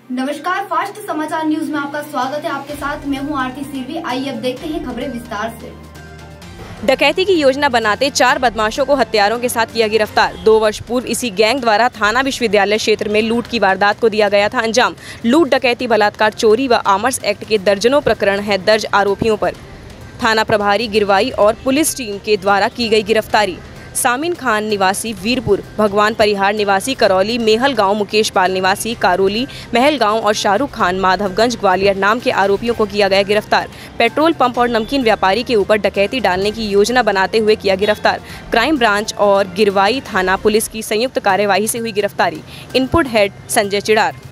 नमस्कार, फास्ट समाचार न्यूज में आपका स्वागत है। आपके साथ मैं हूं आरती सिरवी। आइए अब देखते हैं खबरें विस्तार से। डकैती की योजना बनाते 4 बदमाशों को हत्यारों के साथ किया गिरफ्तार। 2 वर्ष पूर्व इसी गैंग द्वारा थाना विश्वविद्यालय क्षेत्र में लूट की वारदात को दिया गया था अंजाम। लूट, डकैती, बलात्कार, चोरी व आमर्स एक्ट के दर्जनों प्रकरण है दर्ज। आरोपियों पर थाना प्रभारी गिरवाई और पुलिस टीम के द्वारा की गई गिरफ्तारी। सामिन खान निवासी वीरपुर, भगवान परिहार निवासी करौली, मेहल गांव मुकेश पाल निवासी कारोली महल गांव और शाहरुख खान माधवगंज ग्वालियर नाम के आरोपियों को किया गया गिरफ्तार। पेट्रोल पंप और नमकीन व्यापारी के ऊपर डकैती डालने की योजना बनाते हुए किया गिरफ्तार। क्राइम ब्रांच और गिरवाई थाना पुलिस की संयुक्त कार्यवाही से हुई गिरफ्तारी। Input head Sanjay चिड़ार।